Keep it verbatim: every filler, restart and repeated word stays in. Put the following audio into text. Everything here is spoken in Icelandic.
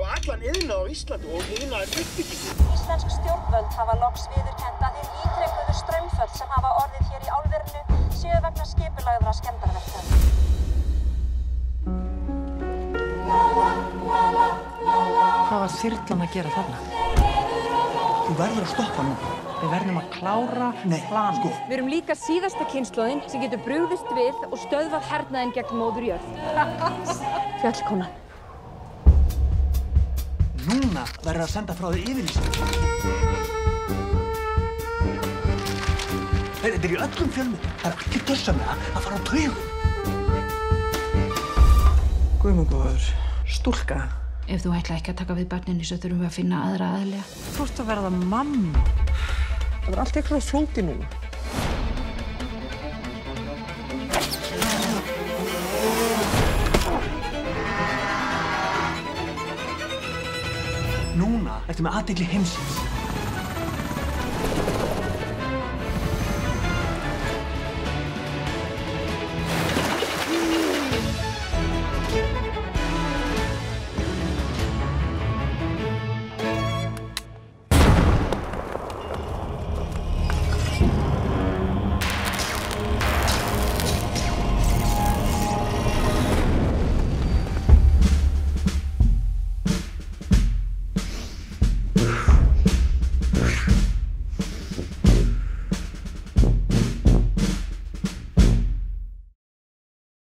allan iðnað á Íslandi og hina uppbyggingu. Íslensk stjórnvöld hafa loks viðurkennt að hin ítrekuðu straumföll sem hafa orðið hér í álverinu séu vegna skipulagðra skemmdarverka. Hvað var þyrlan að gera þarna? Þú verður að stoppa nú. Við verðum að klára plan. Sko. Við erum líka síðasta kynslóðin sem getur brugðist við og stöðvað hernaðinn gegn móður jörð. Fjallkonan. Núna verður að senda frá þér yfirlýsingu. Þetta er í öllum fjölmiðlum. Það er allir gjörsamlega að fara á taugum. Guð minn góður, stúlka. Ef þú ætla ekki að taka við barninu svo þurfum við að finna aðra aðlega. Þú ert að verða mamma. Það er allt eitthvað flókið núna. Núna ertu með athygli heimsins.